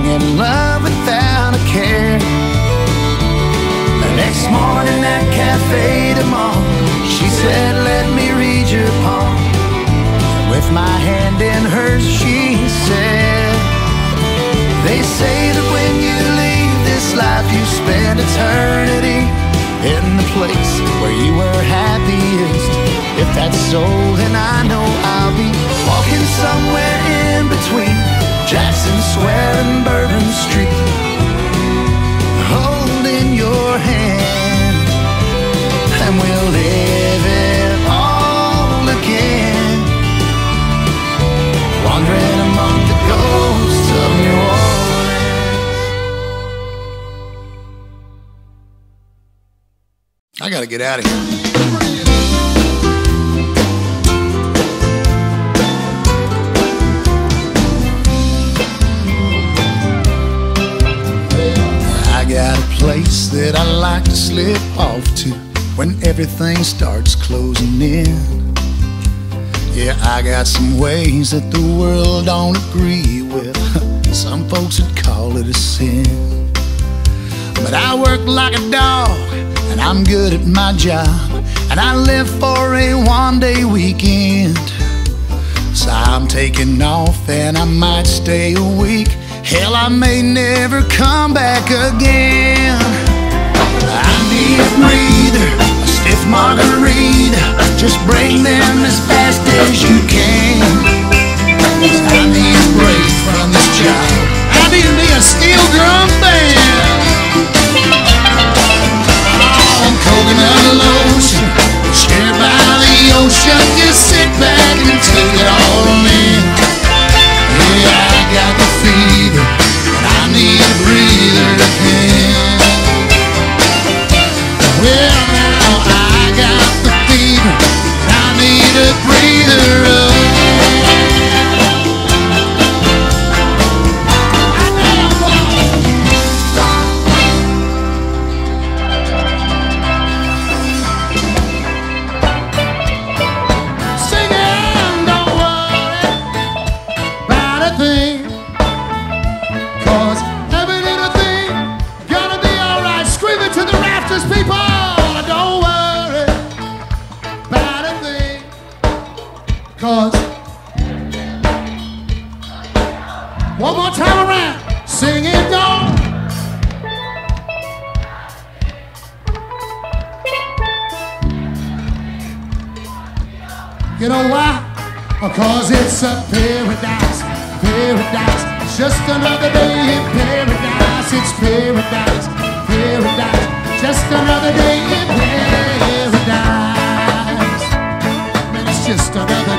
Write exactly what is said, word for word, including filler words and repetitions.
young in love without a care. The next morning at Cafe du Monde, she said, let me read your palm. With my hand in hers, she said, they say that when you leave this life, you spend eternity in the place where you were happiest. If that's so, then I know I'll be walking somewhere in between Jackson Square and Bourbon Street, holding your hand, and we'll live it all again, wandering among the ghosts of New Orleans. I gotta get out of here. Got a place that I like to slip off to when everything starts closing in. Yeah, I got some ways that the world don't agree with. Some folks would call it a sin. But I work like a dog, and I'm good at my job, and I live for a one-day weekend. So I'm taking off, and I might stay a week. Hell, I may never come back again. I need a breather, a stiff margarita. Just bring them as fast as you can. 'Cause I need a break from this job. I need me a steel drum band. Oh, coconut lotion, chair by the ocean. Just sit back and take it all in. Yeah, I got the fever, and I need a breather again. Well, now I got the fever, and I need a breather again. Singing, don't worry about a thing, 'cause every little thing gonna be alright. Scream it to the rafters, people. Don't worry about a thing, 'cause one more time around, sing it, don't. You know why? Because it's a paradise, paradise. It's just another day in paradise. It's paradise, paradise. Just another day in paradise. Man, it's just another